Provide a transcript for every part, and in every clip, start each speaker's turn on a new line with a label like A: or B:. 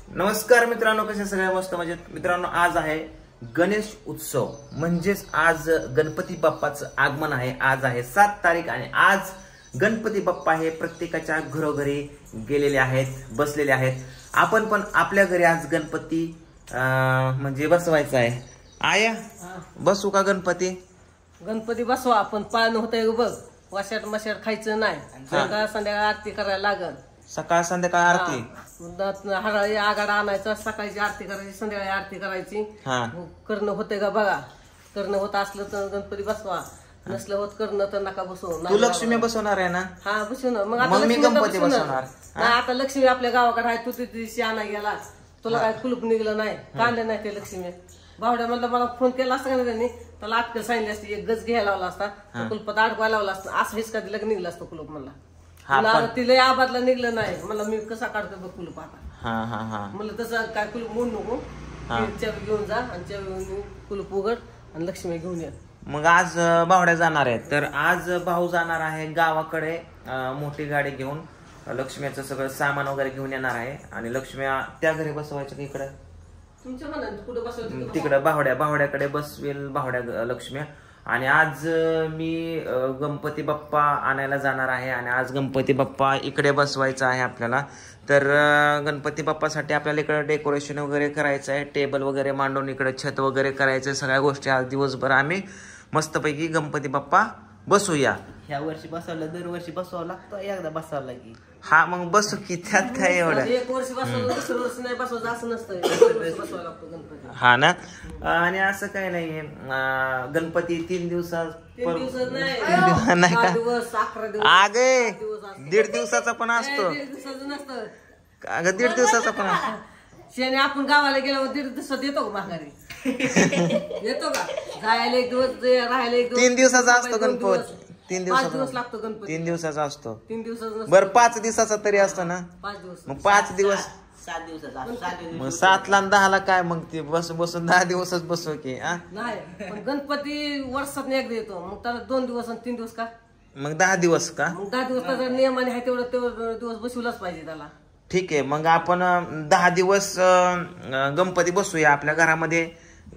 A: नमस्कार मित्रांनो, कसे सगळे मस्त मजेत. मित्रांनो, आज आहे गणेश उत्सव, म्हणजेच आज गणपती बाप्पाचं आगमन आहे. आज आहे 7 तारीख आणि आज गणपती बाप्पा हे प्रत्येकाच्या घरोघरी गेलेले आहेत, बसलेले आहेत. आपण पण आपल्या घरी आज गणपती म्हणजे बसवायचा आहे. आया बसू का गणपती?
B: गणपती बसवा, आपण पाळणं होतंय बघ. वाशाट मशाट खायचं नाही. संध्याकाळ आरती करायला लागल.
A: सकाळ संध्याकाळ आरती,
B: हराळी आगाडा आणायचा, सकाळची आरती करायची, संध्याकाळी आरती करायची. करणं होतंय का बघा. करणं होत असलं तर गणपती बसवा, नसलं होत करणं तर नका बसवू.
A: तू लक्ष्मी बसवणार आहे ना?
B: हा बसू ना. मग
A: मी गणपती बसवणार.
B: आता लक्ष्मी आपल्या गावाकडे आहे. तू तिथे आणा गेला, तुला काय कुलूप निघलं नाही, काढलं नाही ते लक्ष्मी. भावड्या म्हणलं मला फोन केला असता का त्यांनी, त्याला अटकल सांगितली असती, एक गज घ्यायला लावला असता, कुलपात अडकवायला लावला असता. असं हेच कधी लग्न निघलं असतं कुलूप. म्हणला तिला आबादला निघलं नाही, मला मी कसा काढतो बघ कुलूप आता. म्हणलं तसं काय कुलूप म्हणू नको, चावी घेऊन जा आणि चावी कुलूप उघड आणि लक्ष्मी घेऊन ये.
A: मग आज भावड्या जाणार आहेत, तर आज भाऊ जाणार आहे गावाकडे मोठी गाडी घेऊन. लक्ष्मीचं सगळं सामान वगैरे घेऊन येणार आहे आणि लक्ष्मी त्या घरी बसवायचं इकडे
B: तुमच्या मनात कुठं बसवायचं
A: तिकडे भावड्याकडे बसवेल भावड्या लक्ष्मी. आणि आज मी गणपती बाप्पा आणायला जाणार आहे आणि आज गणपती बाप्पा इकडे बसवायचा आहे आपल्याला. तर गणपती बाप्पासाठी आपल्याला इकडे डेकोरेशन वगैरे करायचं आहे, टेबल वगैरे मांडून इकडे छत वगैरे करायचं, सगळ्या गोष्टी. आज दिवसभर आम्ही मस्तपैकी गणपती बाप्पा बसूया.
C: ह्या वर्षी बसवलं, दरवर्षी बसवावं लागतं, एकदा बसवावं लागेल.
A: हा मग बसू की, त्यात काय एवढं.
B: एक वर्ष बसवलं दुसरं वर्ष नाही बसवायचं असं नसतं. बसवायला लागतो गणपती.
A: हा ना. आणि असं काही नाहीये, गणपती 3 दिवसात नाही का,
B: 11 दिवस
A: आगे 1.5 दिवसाचा पण असतो.
B: 1.5 दिवसाचं नसतं
A: अगं 1.5 दिवसाचा पण असतो.
B: शेणे आपण गावाला गेल्यावर 1.5 दिवसात येतो का माघारी? येतो का? जायला 1 दिवस, राहायला 1 दिवस.
A: 3 दिवसाचा असतो गणपती. 3
B: दिवस लागतो गणपती.
A: 3 दिवसाचा असतो.
B: 3 दिवसाचा
A: बरं 5 दिवसाचा तरी असतो ना.
B: 5 दिवस.
A: मग 5 दिवस
C: 7 दिवसाचा.
A: मग 7 ला 10 ला काय मग ते बसून 10 दिवसच बसू की.
B: नाही, पण गणपती वर्षात एकदा येतो. मग त्याला 2 दिवस आणि 3 दिवस का?
A: मग 10 दिवस का?
B: मग 10 दिवस त्याचा नियमाने आहे, तेवढं दिवस बसवलाच पाहिजे त्याला.
A: ठीक आहे, मग आपण 10 दिवस गणपती बसूया आपल्या घरामध्ये.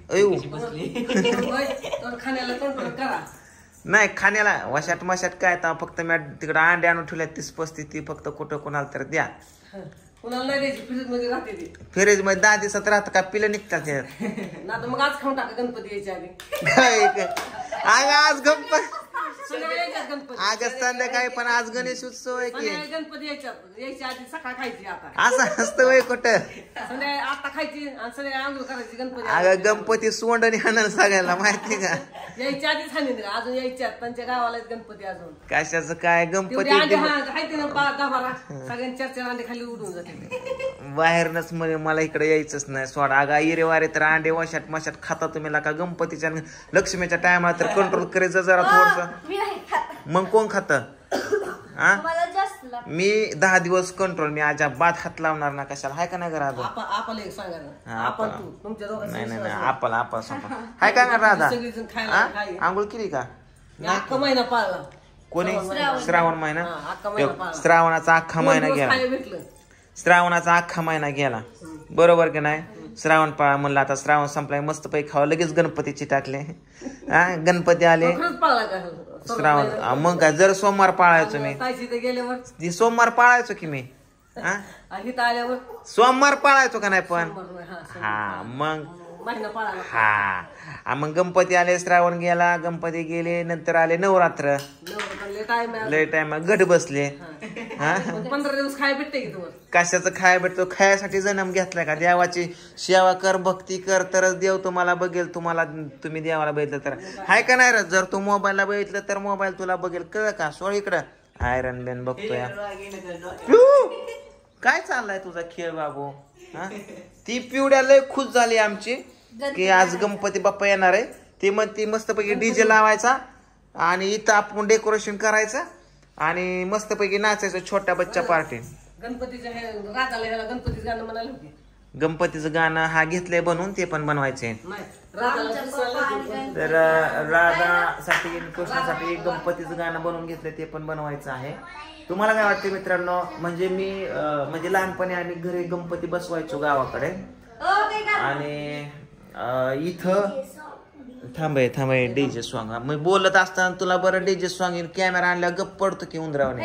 B: खाण्याला कंट्रोल करा.
A: नाही खाण्याला वशाट मशाट काय तर फक्त मी तिकडे अंडे आणून ठेवल्या 30-35, ती फक्त कुठं कोणाला तर द्या.
B: कुणाला नाही द्यायची, फ्रीज मध्ये राहते ती.
A: फ्रीज मध्ये 10 दिवसात राहतं का, पिलं निघतात.
B: ना मग आज खाऊन टाका गणपती यायच्या आधी.
A: आज गणपती
B: गणपती
A: आज संध्याकाळी, पण आज गणेश उत्सव आहे की.
B: गणपती यायच्या आधी सकाळ खायची. आता
A: असं असतं वय कुठं,
B: संध्याकाळी आता खायची आणि संध्याकाळी आंघोळ करायची. गणपती
A: अगं गणपती सोंडणी हाणाल सगळ्याला माहिती का.
B: यायच्या आधीच हानी अजून यायच्या, त्यांच्या गावाला गणपती अजून
A: कशाचं काय गणपती
B: सगळ्यांनी 4-4 अंडे खाली उडून जाते
A: बाहेरनच. मला इकडे यायचंच नाही सोडा. अगा इरेवारे तर अंडे वशाट मशाट खाता तुम्ही का गणपतीच्या लक्ष्मीच्या टायमाला तर कंट्रोल करायचं जरा थोडस. मग कोण खात? मी 10 दिवस कंट्रोल. मी अजिबात हात लावणार ना कशाला. हाय का नाही घरात? नाही नाही आपला हाय का नाही राधा? आंघोळ केली का?
B: महिना पाळला
A: कोणी? श्रावण महिना. श्रावणाचा अख्खा महिना गेला. श्रावणाचा अख्खा महिना गेला, बरोबर की नाही. श्रावण पाळा म्हणलं, आता श्रावण संपलाय, मस्त पैकी खावं. लगेच गणपतीची टाकले. गणपती आले श्रावण. मग काय जर सोमवार पाळायचो मी, सोमवार पाळायचो की मी. सोमवार पाळायचो का नाही पण. हा मग मग गणपती आले, श्रावण गेला, गणपती गेले, नंतर आले नवरात्र. लय टाइम घट बसले.
B: 15 दिवस खाय भेटते की तुम्हाला.
A: कशाचं खाय भेटतो? खायासाठी जन्म घेतलाय का? देवाची सेवा कर, भक्ती कर, तरच देव तुम्हाला बघेल. तुम्ही देवाला बघितलं तर हाय का नाही. जर तू मोबाईलला बघितलं तर मोबाईल तुला बघेल. कळ का? सोड इकडं आयरन मॅन बघतोय. काय चाललाय तुझा खेळ बाबू? ती पिवड्या लय खुश झाली आमची की आज गणपती बाप्पा येणार आहे. ती मग ती मस्तपैकी डीजे लावायचा आणि इथं आपण डेकोरेशन करायचं आणि मस्तपैकी नाचायचं, छोट्या बच्चा पार्टी.
B: गणपतीच्या राजाला गणपतीचं गाणं म्हणाले होते.
A: गणपतीचं गाणं हा घेतलंय बनवून, ते पण बनवायचंय.
B: नाही राधाला दिसायला
A: तर राधासाठी कृष्णासाठी गणपतीचं गाणं बनवून घेतलंय, ते पण बनवायचं आहे. तुम्हाला काय वाटतं मित्रांनो? म्हणजे मी म्हणजे लहानपणी आम्ही घरी गणपती बसवायचो गावाकडे, आणि इथं थांबे डीजे सॉंग मी बोलत असताना तुला बरं डीजे सॉंग कॅमेरा आणल्या गप्प पडतो की उंदरावने.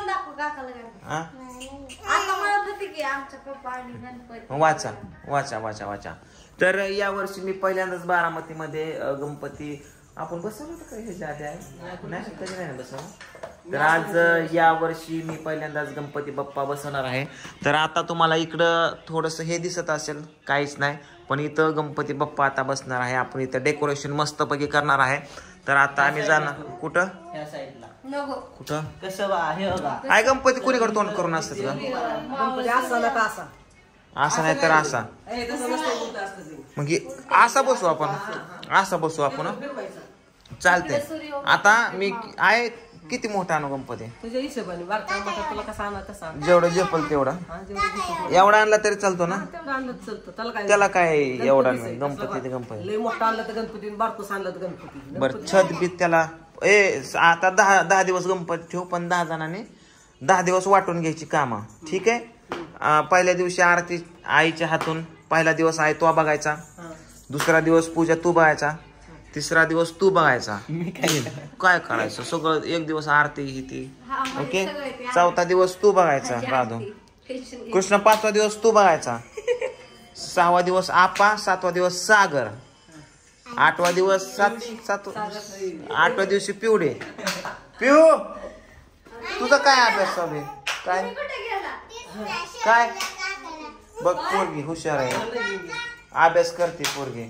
A: वाचा वाचा वाचा वाचा. तर या वर्षी मी पहिल्यांदाच बारामतीमध्ये गणपती आपण बसवलं होतं का ह्याच्या आधी नाही, कधी नाही बसवलं. तर आज या वर्षी मी पहिल्यांदाच गणपती बाप्पा बसवणार आहे. तर आता तुम्हाला इकडं थोडंसं हे दिसत असेल, काहीच नाही, पण इथं गणपती बाप्पा आता बसणार आहे. आपण इथं डेकोरेशन मस्तपैकी करणार आहे. तर आता आम्ही जाणार कुठं, कुठं
C: कसं हे बघा
A: आहे गणपती कोणीकडे तोंड करून असतात का?
B: गणपती असा ना का असा,
A: असा नाही तर असा,
B: तसं नसतं उलटं असतं ते.
A: मग असा बसू आपण, असा बसू आपण. चालतंय. आता मी आहे किती मोठा आणू गणपती?
B: तुझ्या हिशोबाने बारका मोठा तुला कसा आणा तसा आण.
A: जेवढं झेपल तेवढा.
B: हा, जेवढं दिसतं
A: एवढा आणला तरी चालतो ना?
B: तेवढं आणलं तर चालतं.
A: त्याला काय एवढा
B: गणपतीचं आहे.
A: गणपती ते गणपती.
B: लय मोठा आणलं तर गणपती, बारकोस आणलं तर गणपती.
A: बर छत बीत त्याला आता 10 दिवस गणपती ठेवू, पण 10 जणांनी 10 दिवस वाटून घ्यायची कामं. ठीक आहे. पहिल्या दिवशी आरती आईच्या हातून, पहिला दिवस आई तो बघायचा, दुसरा दिवस पूजा तू बघायचा, तिसरा दिवस तू बघायचा. काय करायचं सगळं एक दिवस आरती ही ती. ओके. चौथा दिवस तू बघायचा राधू कृष्ण, 5वा दिवस तू बघायचा, 6वा दिवस आपा, 7वा दिवस सागर, 8वा दिवस 8व्या दिवशी पिवडे. पिऊ तुझा काय अभ्यास चालू आहे? काय काय बघ, पोरगी हुशार आहे, अभ्यास करते पोरगी.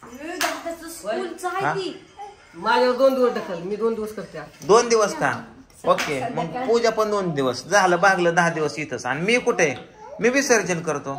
B: माझ्यावर 2 दिवस ढकल, मी 2 दिवस करते.
A: 2 दिवस का? ओके. मग पूजा पण 2 दिवस झालं, भागलं 10 दिवस इथंच. आणि मी कुठे? मी विसर्जन करतो.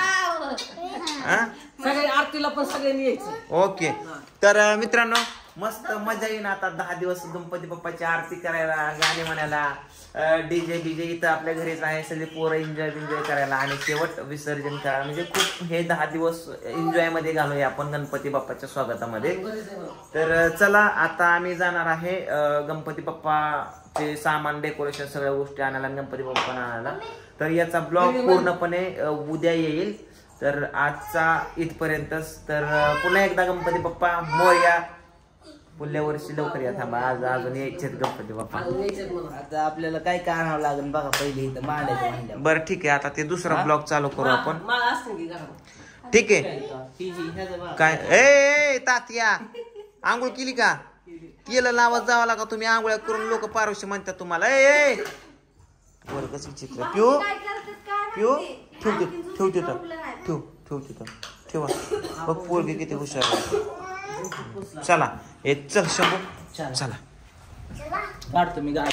B: सगळे आरतीला पण सगळ्यांनी यायचं.
A: ओके. तर मित्रांनो मस्त मजा येईन आता 10 दिवस गणपती बाप्पाची आरती करायला, गाणी म्हणायला, डीजे इथं आपल्या घरीच आहे, सगळे पोरं एन्जॉय करायला, आणि शेवट विसर्जन करायला. म्हणजे खूप हे 10 दिवस एन्जॉय मध्ये घालूया आपण गणपती बाप्पाच्या स्वागतामध्ये. तर चला आता आम्ही जाणार आहे गणपती बाप्पाचे सामान, डेकोरेशन, सगळ्या गोष्टी आणायला, गणपती बाप्पा आणायला. तर याचा ब्लॉग पूर्णपणे उद्या येईल. तर आजचा इथपर्यंतच. तर पुन्हा एकदा गणपती बाप्पा मोरया. पुढल्या वर्षी लवकर या. थांबा, आज अजून यायचेत गणपती बाप्पा.
C: आता आपल्याला काय काय आणावं लागेल बघा पहिले इथं मांडायचं म्हणल्यावर.
A: बरं ठीक आहे. आता ते दुसरा ब्लॉग चालू करू आपण. ठीक आहे. काय ए तात्या आंघोळ केली का? केलं लावत जावं लागा. तुम्ही आंघोळ्या करून लोक पारवशी म्हणतात तुम्हाला. ए वर्गच विचित्र. पिऊ पिऊ ठेव तिथं ठेवा. बघ पोरगी किती हुशार आहे. चला चल शंभू चला
C: काढतो मी.